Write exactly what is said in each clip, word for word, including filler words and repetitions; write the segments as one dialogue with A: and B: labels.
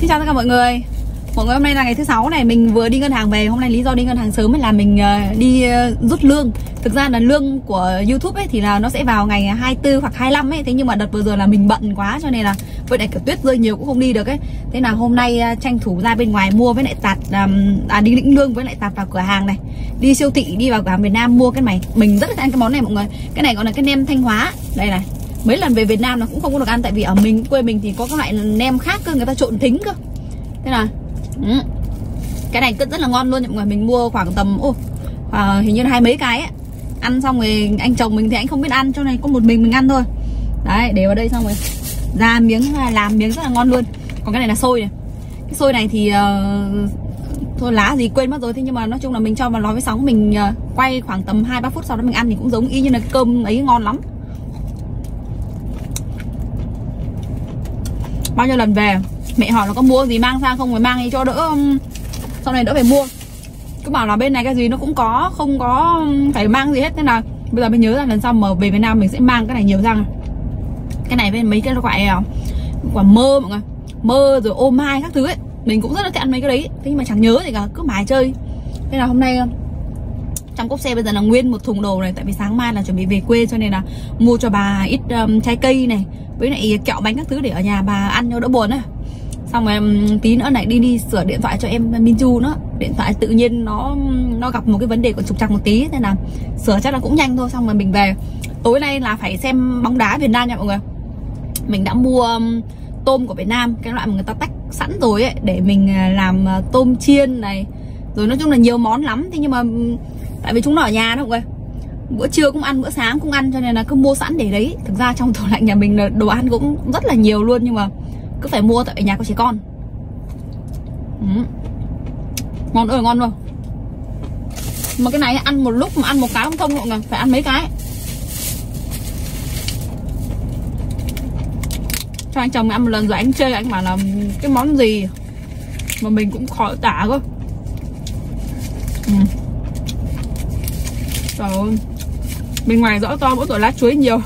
A: Xin chào tất cả mọi người. Mọi người, hôm nay là ngày thứ sáu này, mình vừa đi ngân hàng về. Hôm nay lý do đi ngân hàng sớm là mình uh, đi uh, rút lương. Thực ra là lương của YouTube ấy thì là nó sẽ vào ngày hai mươi tư hoặc hai mươi lăm ấy. Thế nhưng mà đợt vừa rồi là mình bận quá cho nên là với lại kiểu tuyết rơi nhiều cũng không đi được ấy. Thế là hôm nay uh, tranh thủ ra bên ngoài mua với lại tạt um, à, đi lĩnh lương với lại tạt vào cửa hàng này. Đi siêu thị, đi vào cửa hàng Việt Nam mua cái này. Mình rất thích ăn cái món này mọi người. Cái này gọi là cái nem Thanh Hóa. Đây này. Mấy lần về Việt Nam nó cũng không có được ăn, tại vì ở mình quê mình thì có các loại nem khác cơ, người ta trộn thính cơ. Thế là ừ. Cái này rất là ngon luôn mọi người. Mình mua khoảng tầm ô à, hình như là hai mấy cái ấy. Ăn xong rồi anh chồng mình thì anh không biết ăn, cho nên có một mình mình ăn thôi. Đấy, để vào đây xong rồi ra miếng, làm miếng rất là ngon luôn. Còn cái này là xôi này. Cái xôi này thì uh, thôi lá gì quên mất rồi. Thế nhưng mà nói chung là mình cho vào lò với sóng, mình uh, quay khoảng tầm hai ba phút sau đó mình ăn thì cũng giống y như là cái cơm ấy, ngon lắm. Bao nhiêu lần về mẹ hỏi là có mua gì mang sang không, rồi mang đi cho đỡ, sau này đỡ phải mua. Cứ bảo là bên này cái gì nó cũng có, không có phải mang gì hết. Thế là bây giờ mình nhớ là lần sau mà về Việt Nam mình sẽ mang cái này nhiều răng. Cái này với mấy cái loại quả mơ mọi người, mơ rồi ô mai các thứ ấy, mình cũng rất là thích ăn mấy cái đấy. Thế nhưng mà chẳng nhớ gì cả, cứ mãi chơi. Thế là hôm nay trong cốp xe bây giờ là nguyên một thùng đồ này, tại vì sáng mai là chuẩn bị về quê cho nên là mua cho bà ít um, trái cây này với lại kẹo bánh các thứ để ở nhà bà ăn cho đỡ buồn á. Xong rồi um, tí nữa lại đi đi sửa điện thoại cho em Minju nữa. Điện thoại tự nhiên nó nó gặp một cái vấn đề còn trục trặc một tí, nên là sửa chắc là cũng nhanh thôi. Xong rồi mình về. Tối nay là phải xem bóng đá Việt Nam nha mọi người. Mình đã mua um, tôm của Việt Nam, cái loại mà người ta tách sẵn rồi ấy, để mình làm uh, tôm chiên này. Rồi nói chung là nhiều món lắm. Thế nhưng mà um, tại vì chúng nó ở nhà đó mọi người, bữa trưa cũng ăn, bữa sáng cũng ăn, cho nên là cứ mua sẵn để đấy. Thực ra trong tủ lạnh nhà mình là đồ ăn cũng rất là nhiều luôn, nhưng mà cứ phải mua tại nhà có trẻ con. ừ. Ngon ơi ngon luôn. Mà cái này ăn một lúc mà ăn một cái không thông mọi người, phải ăn mấy cái. Cho anh chồng ăn một lần rồi anh chơi, anh bảo là cái món gì mà mình cũng khó tả cơ. ừ. Trời ơi, bên ngoài rõ to mỗi tội lá chuối nhiều.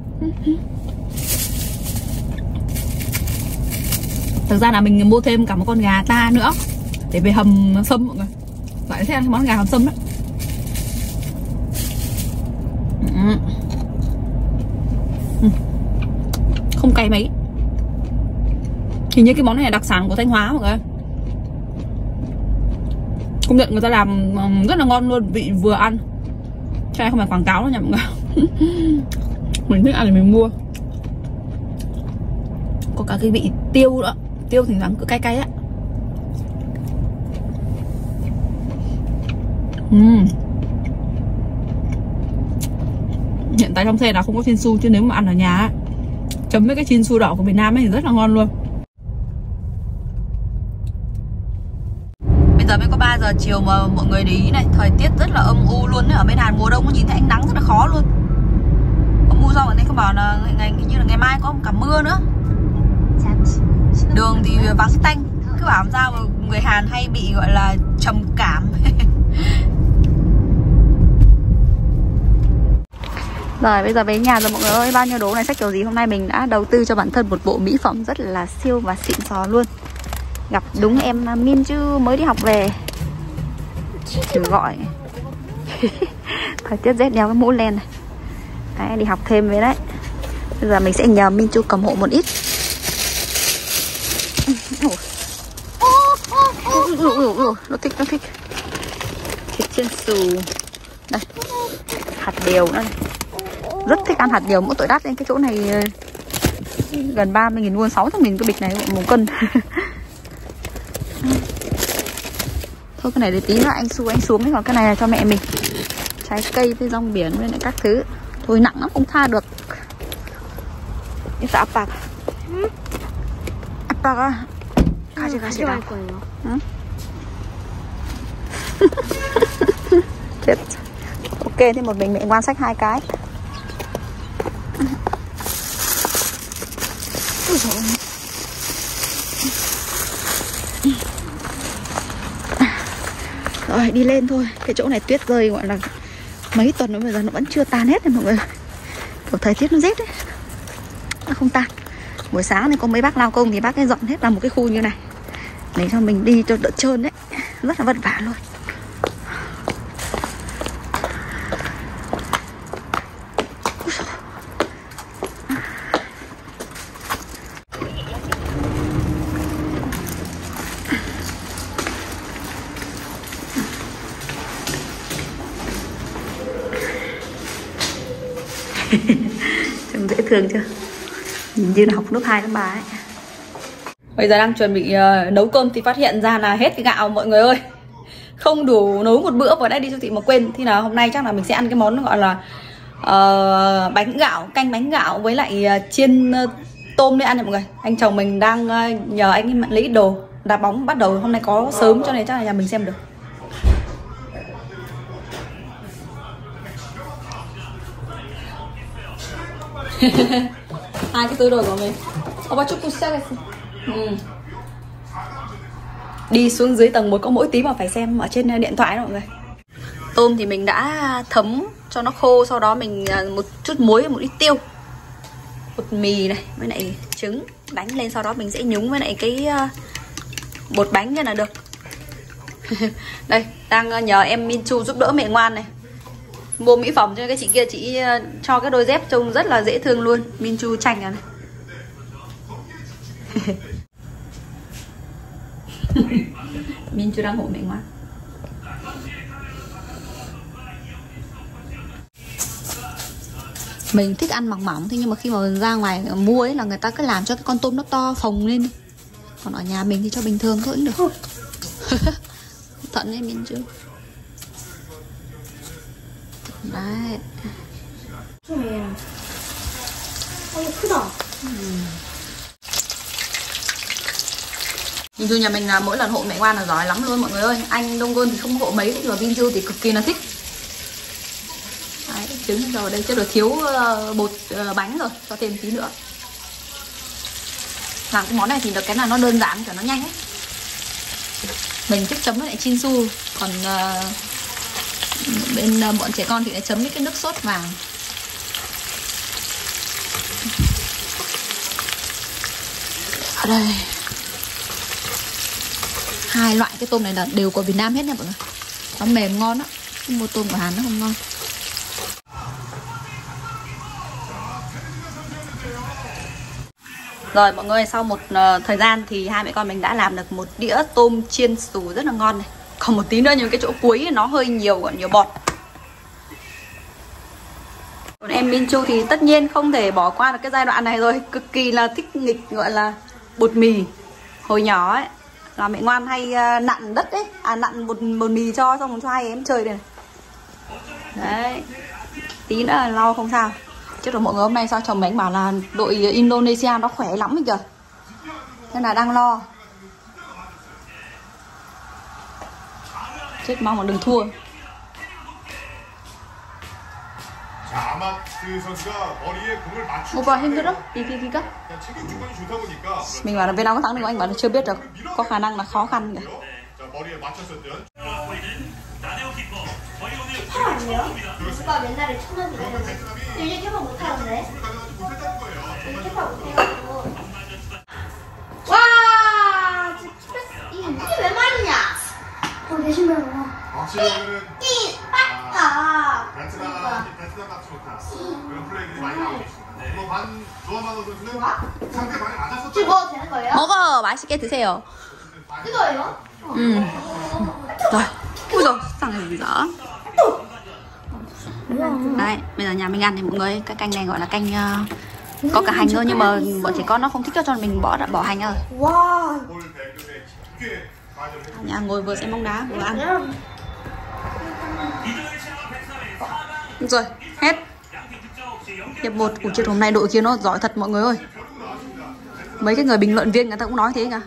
A: Thực ra là mình mua thêm cả một con gà ta nữa để về hầm sâm mọi người. Lại thích ăn cái món gà hầm sâm đấy. ừ. Không cay mấy. Hình như cái món này là đặc sản của Thanh Hóa mọi người. Công nhận người ta làm rất là ngon luôn, vị vừa ăn. Cho nên không phải quảng cáo đâu nha mọi người. Mình thích ăn thì mình mua. Có cả cái vị tiêu nữa. Tiêu thì thoảng cứ cay cay á. uhm. Hiện tại trong xe là không có chinsu, chứ nếu mà ăn ở nhà á, chấm với cái chinsu đỏ của Việt Nam ấy thì rất là ngon luôn. Bây giờ mới có ba giờ chiều mà mọi người để ý này, thời tiết rất là âm u luôn ấy. Ở bên Hàn mùa đông có nhìn thấy ánh nắng rất là khó luôn. Âm u sao ở đây không bảo là ngày hình như là ngày mai có cả mưa nữa. Đường thì vắng tanh. Cứ bảo làm sao mà người Hàn hay bị gọi là trầm cảm. Rồi bây giờ về nhà rồi mọi người ơi. Bao nhiêu đố này, sách kiểu gì. Hôm nay mình đã đầu tư cho bản thân một bộ mỹ phẩm rất là siêu và xịn sò luôn. Gặp đúng em Minju mới đi học về, thử gọi. Thời tiết rét đeo cái mũ len này. Đấy, đi học thêm với đấy. Bây giờ mình sẽ nhờ Minju cầm hộ một ít. Ui, ui, ui, ui, nó thích, nó thích. Thịt chiên xù. Đây, hạt điều nữa này. Rất thích ăn hạt điều, mỗi tội đắt lên. Cái chỗ này gần ba mươi nghìn won, sáu trăm nghìn cái bịch này, một cân. Thôi cái này để tí nữa anh xu anh xuống, còn cái này là cho mẹ mình. Trái cây với rong biển với lại các thứ. Thôi nặng lắm không tha được. Cái áp áp á. 가지 가지라. 응? Chết. Ok, thì một mình mẹ quan sách hai cái. Rồi đi lên thôi. Cái chỗ này tuyết rơi gọi là mấy tuần nữa, bây giờ nó vẫn chưa tan hết này mọi người. Kiểu thời tiết nó rét đấy, nó không tan. Buổi sáng thì có mấy bác lao công thì bác ấy dọn hết là một cái khu như này. để cho mình đi cho đỡ trơn đấy, rất là vất vả luôn. Trông dễ thương chưa? Nhìn như là học lớp hai lớp ba ấy. Bây giờ đang chuẩn bị uh, nấu cơm thì phát hiện ra là hết cái gạo mọi người ơi. Không đủ nấu một bữa, vừa nãy đi siêu thị mà quên. Thì là hôm nay chắc là mình sẽ ăn cái món gọi là uh, bánh gạo, canh bánh gạo với lại uh, chiên uh, tôm để ăn nha mọi người. Anh chồng mình đang uh, nhờ anh ấy lấy ít đồ. Đá bóng bắt đầu hôm nay có sớm cho nên chắc là nhà mình xem được. Hai cái túi đồ của mình. Opa chúc cô xem. Ừ. Đi xuống dưới tầng một có mỗi tí mà phải xem ở trên điện thoại đó mọi người. Tôm thì mình đã thấm cho nó khô, sau đó mình một chút muối, một ít tiêu, bột mì này với lại trứng đánh lên, sau đó mình sẽ nhúng với lại cái bột bánh cho là được. Đây đang nhờ em Min Chu giúp đỡ mẹ ngoan này, mua mỹ phẩm cho cái chị kia, chị cho cái đôi dép trông rất là dễ thương luôn. Min Chu chanh à này. Min Chu đang hộ mẹ ngoan. Mình thích ăn mỏng mỏng thế nhưng mà khi mà ra ngoài mua ấy là người ta cứ làm cho cái con tôm nó to phồng lên. Còn ở nhà mình thì cho bình thường thôi cũng được. Thận đấy Min Chu. Đấy. Min Chu nhà mình là mỗi lần hộ mẹ ngoan là giỏi lắm luôn mọi người ơi. Anh Đông Gôn thì không hộ mấy, nhưng mà Min Chu thì cực kỳ là thích. Đấy, trứng rồi đây, chứ được thiếu uh, bột uh, bánh rồi, cho thêm tí nữa. Làm cái món này thì được cái là nó đơn giản, kiểu nó nhanh ấy. Mình thích chấm với lại chinsu, còn uh, bên uh, bọn trẻ con thì lại chấm với cái nước sốt vàng. Ở đây hai loại cái tôm này là đều của Việt Nam hết nha mọi người. Nó mềm ngon á, mua tôm của Hàn nó không ngon. Rồi mọi người, sau một uh, thời gian thì hai mẹ con mình đã làm được một đĩa tôm chiên xù rất là ngon này. Còn một tí nữa nhưng cái chỗ cuối nó hơi nhiều, còn nhiều bọt. Còn em Min Chu thì tất nhiên không thể bỏ qua được cái giai đoạn này rồi. Cực kỳ là thích nghịch gọi là bột mì. Hồi nhỏ ấy là mẹ ngoan hay uh, nặn đất ấy, à nặn bột, bột mì cho, xong rồi cho hai em chơi đây này. Đấy, tí nữa là lau không sao. Chứ rồi mọi người hôm nay sao chồng mình bảo là đội Indonesia nó khỏe lắm kìa, thế là đang lo. Chết, mong mà đừng thua. Opa 힘들어? 이기기가? Mình bảo là Việt Nam có thắng được không? Anh bảo là chưa biết được, có khả năng là khó khăn kìa.
B: 아니요? 오빠 옛날에 천원이래요. 요즘 캐파 못하는데? 요즘 캐파 못해가지고. 와! 진짜 이게 이게 왜 말이냐? 어, 대신 배워. 띠! 빡다!
C: 베트남 베트남 같지 못한 그런 플레이들이 많이 나오고 있습니다. 이거 반 조한만호 선수는 상대 많이 맞았었죠.
B: 지금 먹어도 되는 거예요?
A: 먹어, 맛있게 드세요.
B: 뜨거워요?
A: Ừ. Rồi, ui rồi, sang này bị dở. Đấy, bây giờ nhà mình ăn thì mọi người, cái canh này gọi là canh uh, có cả hành thôi, nhưng mà bọn trẻ con nó không thích cho mình bỏ bỏ hành rồi.
B: Wow.
A: Nhà ngồi vừa xem bóng đá vừa ăn. Rồi, hết. Hiệp một của trận hôm nay đội kia nó giỏi thật mọi người ơi. Mấy cái người bình luận viên người ta cũng nói thế cả.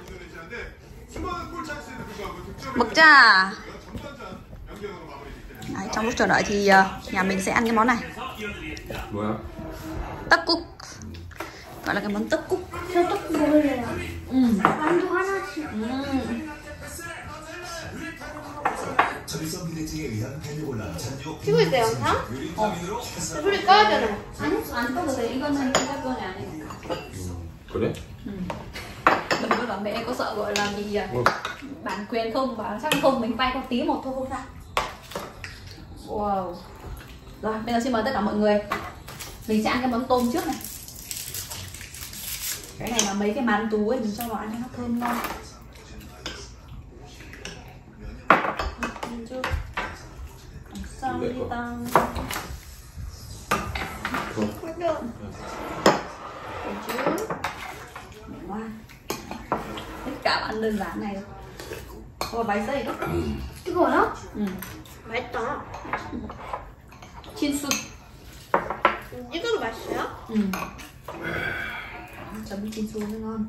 A: Bực cha. Đấy, trong lúc chờ đợi thì uh, nhà mình sẽ ăn cái món này. Tấc cúc. Gọi là cái món tấc cúc.
B: 저 떡국 먹을래요.
A: 음.
B: 만두 하나씩.
A: 음.
B: 찍고 있어요, 영상? 어. 소리 꺼야 되나?
A: 아니, 안 꺼도 돼. 이거는 기가 건이 아니야.
D: 그래?
A: 응. Mình với bà mẹ có sợ gọi là bị
D: Ừ.
A: bản quyền không, và chắc không mình quay có tí một thôi không sao. Wow. Rồi bây giờ xin mời tất cả mọi người, mình sẽ ăn cái món tôm trước này. Cái này là mấy cái mán tú ấy, mình cho vào ăn cho nó thơm ngon. Sao đi tăng
B: Được.
A: Được chứ. Ngoan. Tất cả ăn đơn giản này. Có bánh dây đó.
B: 이거요?
A: Ừ.
B: 맛있다.
A: Chinsu.
B: 이거도 맛있어요?
A: Ừ. chấm chinsu nó ngon.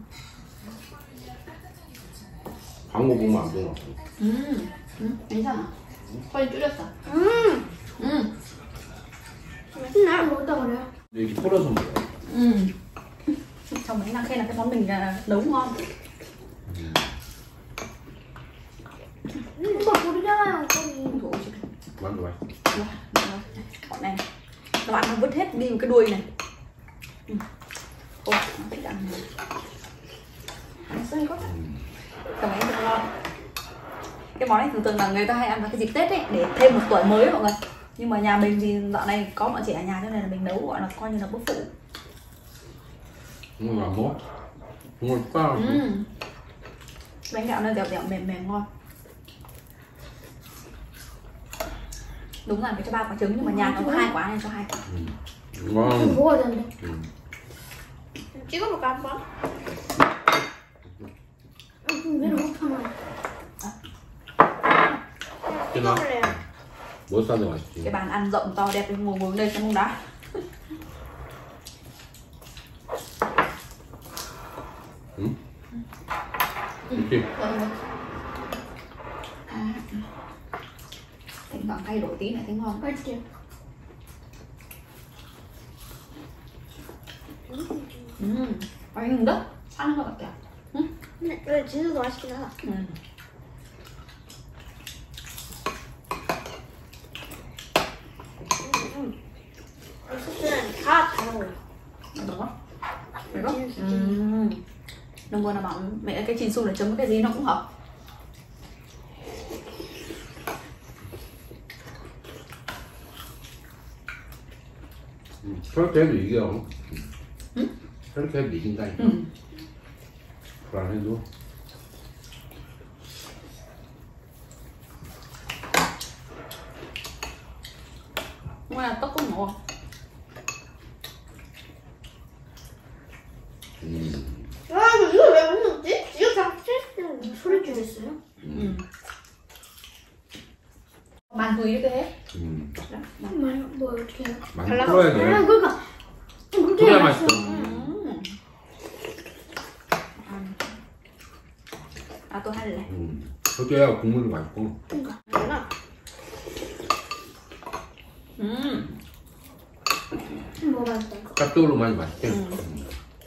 D: 광고 보면 안 되나?
A: 음, 음, 괜찮아. 거의 줄였어.
B: 음,
A: 음,
B: 맛있나? 먹다 그래요.
D: 이렇게 털어서 먹어요.
A: 음. Chồng mình đang khen là cái món mình là nấu ngon.
B: 이거 물이잖아요, 거기.
A: Thủ chứ.
D: 맞아, 맞아.
A: Rồi, rồi. Bọn này các bạn nó vứt hết đi một cái đuôi này. Ừ. Ôi, nó thích ăn này. Ăn xơi quá. Cảm ơn rất ngon. Cái món này thường thường là người ta hay ăn vào cái dịp Tết ấy, để thêm một tuổi mới mọi người. Nhưng mà nhà mình thì dạo này có bọn trẻ ở nhà cho nên là mình nấu gọi là coi như là bữa phụ.
D: 오늘 안 먹어? 오늘 빠.
A: Ừ. Bánh gạo nó dẻo dẻo mềm mềm ngon. Đúng là phải cho ba quả trứng nhưng mà nhà nó có hai quả nên cho hai quả.
D: 이건
B: 먹어야 되는데.
D: 음.
B: 찍어볼까, 한번? 왜 이렇게 하나? 찍어볼래요.
D: 뭐 싸도 맛있지.
A: Cái bàn ăn rộng to đẹp thì ngồi ngồi đây trong bông đá.
D: 응? 이렇게
A: À. Thỉnh thoảng thay đổi tí này thấy ngon.
B: 맛있게요.
A: Ừ. Bánh đất ăn nó đẹp. Ừ.
B: 근데 왜 진수도 맛있긴 하다.
A: Ừ.
B: 소스는 다 달아요.
A: Đúng không? Phải không? Ừ. Đồng vừa là bảo mẹ cái chinsu để chấm với cái gì nó cũng hợp.
D: 음, 저렇게 해도 이겨.
A: 응?
D: 저렇게 해도 이긴다니까.
A: 응.
D: 불안해도.
A: Ngoài là tóc cũng ngon.
D: 음.
B: 아, 이거 왜 못 먹지? 이거 다 칠수 소리 줄였어요?
A: Ừ. Bàn tùy cái hết.
D: 음.
A: Đó.
B: 말, 뭐 어떻게 해요?
D: 많이
B: 달라고?
D: 풀어야
B: 아,
D: 돼.
B: 그러니까 그렇게
D: 그래야
B: 맛있어.
D: 맛있어.
A: Ừ. À tôi hay là
D: 음. 그렇게 해야 국물도 맛있고.
B: 그러니까 뭐나?
A: ừ.
B: 뭐 맛있어?
D: 깍두기로 많이 맛있게.
A: 음.
D: 음.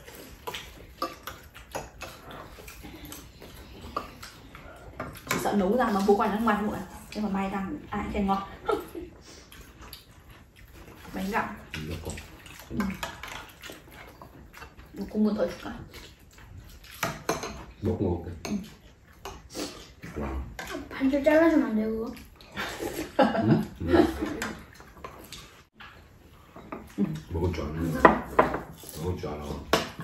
A: Chỉ sợ nấu ra mà bố quay nó không ăn nữa. Nhưng mà may rằng ai khen ngon. Bánh gạo.
D: 이거.
A: Một cung một thôi cả.
D: 먹고 먹을게. 와.
B: 반절 잘라주면 안 돼요, 그거?
D: 응? 응. 먹을 줄 아는. 먹을 줄 알아.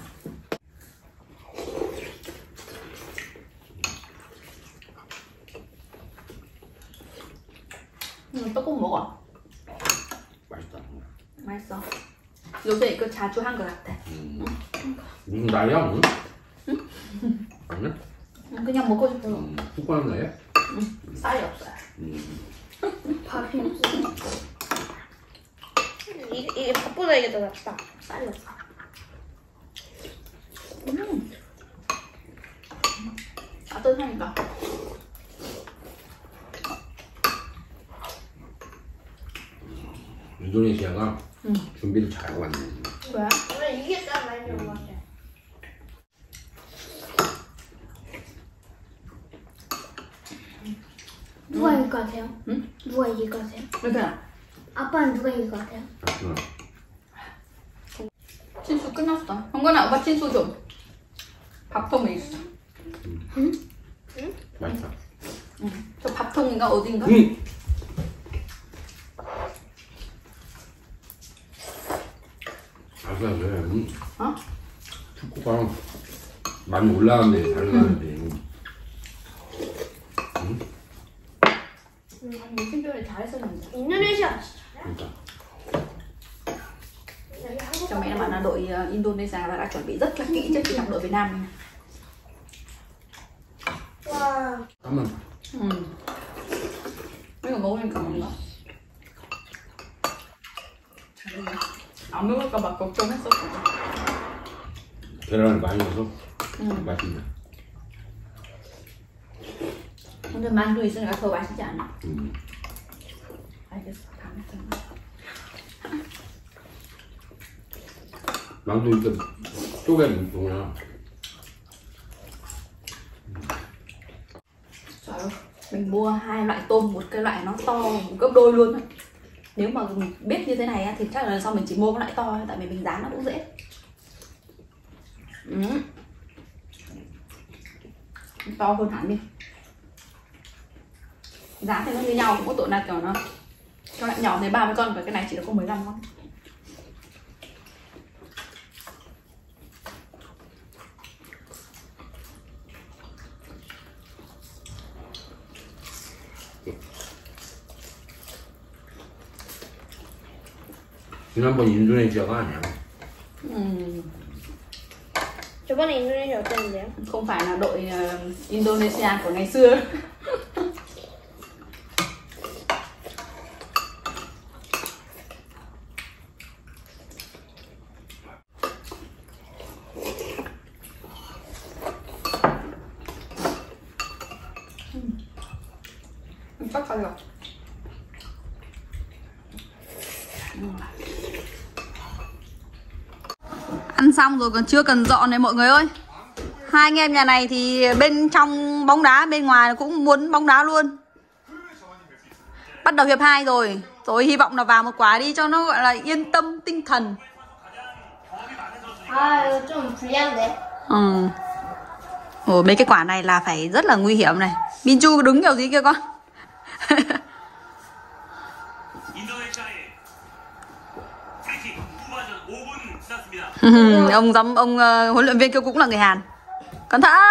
A: Nhưng 떡국 먹어.
D: 맛있다.
A: 맛있어. 요새 이거 자주 한 것 같아.
D: 음. 무슨 나이야 오늘? 아니야?
A: 그냥 먹고 싶어.
D: 음. 훅가는 나이야?
A: 응. 쌀이 없어요.
D: 음.
B: 밥이 없어. 이게, 이게 밥보다 이게 더 낫다.
A: 쌀이 없어. 음. 따뜻하니까.
D: 인도네시아가
A: 응.
D: 준비를 잘하고 왔네.
A: 왜?
B: 원래 이게 딱 많이 들어간 것 같아. 누가 이길 것 같아요?
A: 응?
B: 누가 이길 것 같아요?
A: 이렇게
B: 아빠는 누가 이길 것 같아요?
D: 아,
A: 친수 끝났어. 형건아, 오빠 친수 좀. 밥 더 있어.
D: 음.
B: 응?
D: 맛있다.
A: 응. 저 밥통인가 어딘가?
D: 응. 아까 왜 음.
A: 어?
D: 축구가 많이 올라갔네. 잘 가는데. 응?
A: 아니 신조를 잘했었는데.
B: 인도네시아.
D: 그러니까.
A: Cho mẹ bạn là đội Indonesia là đã chuẩn bị rất là kỹ trước khi gặp đội Việt Nam này.
B: 와.
D: 까만.
A: 응. 이거 먹으니까 뭔가. 안 먹을까봐 걱정했었어.
D: 계란을 많이 넣어서
A: 응.
D: 맛있네.
A: 근데 만두 있으니까 더 맛있지 않아?
D: 음.
A: 알겠어. 다 먹잖아.
D: 망도 일단 쪼개는 동이야.
A: Trời ơi, mình mua hai loại tôm, một cái loại nó to gấp đôi luôn á. Nếu mà biết như thế này á, thì chắc là lần sau mình chỉ mua cái loại to, tại vì mình rán nó cũng dễ. Ừ. To hơn hẳn đi. Giá thì nó như nhau, cũng có tội là kiểu nó cái loại nhỏ thì ba mươi con và cái này chỉ có mười lăm con.
D: 지난번 인도네시아가 아니야.
A: Ừ.
B: 저번에 인도네시아 어땠는데요?
A: Không phải là đội uh, Indonesia của ngày xưa. Chắc phải rồi. Ăn xong rồi còn chưa cần dọn này mọi người ơi. Hai anh em nhà này thì bên trong bóng đá, bên ngoài cũng muốn bóng đá luôn. Bắt đầu hiệp hai rồi. Rồi hy vọng là vào một quả đi cho nó gọi là yên tâm tinh thần.
B: 아, 이거 좀 불리한데.
A: Ừ. Ồ, mấy cái quả này là phải rất là nguy hiểm này. Minchu đứng kiểu gì kia con. ông giám ông uh, huấn luyện viên kia cũng là người Hàn. Cẩn thận.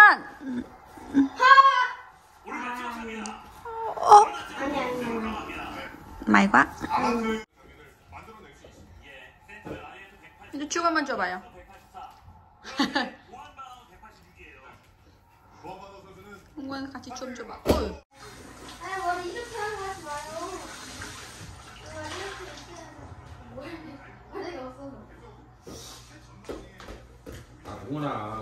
A: Ô. May quá. 쭉 한번 줘봐요. 홍구랑 같이 좀 줘봐. 어이.
B: 아, 머리 이렇게 하는 거 하지 마요. 머리가 없어서.
D: 아, 그구나.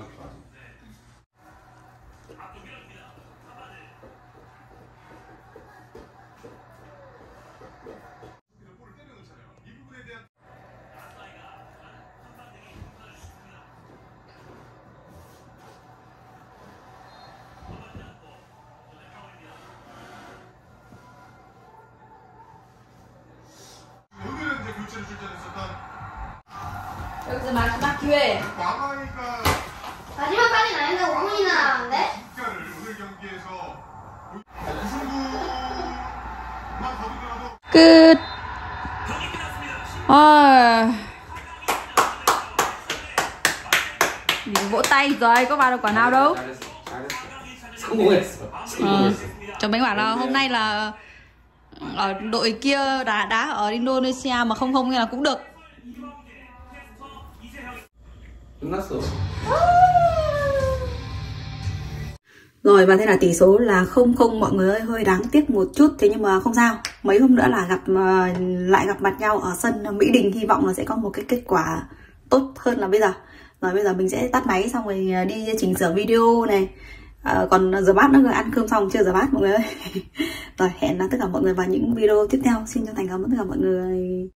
C: 오늘은 이제 교체로 출전했었던
A: 여기서 마지막 기회.
C: 왕아이가
B: 마지막까지는 아닌데 오 분이나 나왔는데?
C: 국가를 오늘 경기에서 우승부만 거두더라도
A: 끝. 아. Vỗ tay rồi, có vào được quả nào đâu.
D: 잘했어. 잘했어. 성공했어. 성공했어.
A: Chồng bánh bảo là hôm nay là ở đội kia đá đá ở Indonesia mà không không nghe là cũng được.
D: 끝났어.
A: Rồi và thế là tỷ số là không không mọi người ơi, hơi đáng tiếc một chút, thế nhưng mà không sao. Mấy hôm nữa là gặp lại gặp mặt nhau ở sân Mỹ Đình, hy vọng là sẽ có một cái kết quả tốt hơn là bây giờ. Rồi bây giờ mình sẽ tắt máy xong rồi đi chỉnh sửa video này. À, còn giờ bát nữa rồi, ăn cơm xong chưa giờ bát mọi người ơi. Rồi hẹn tất cả mọi người vào những video tiếp theo. Xin chân thành cảm ơn tất cả mọi người.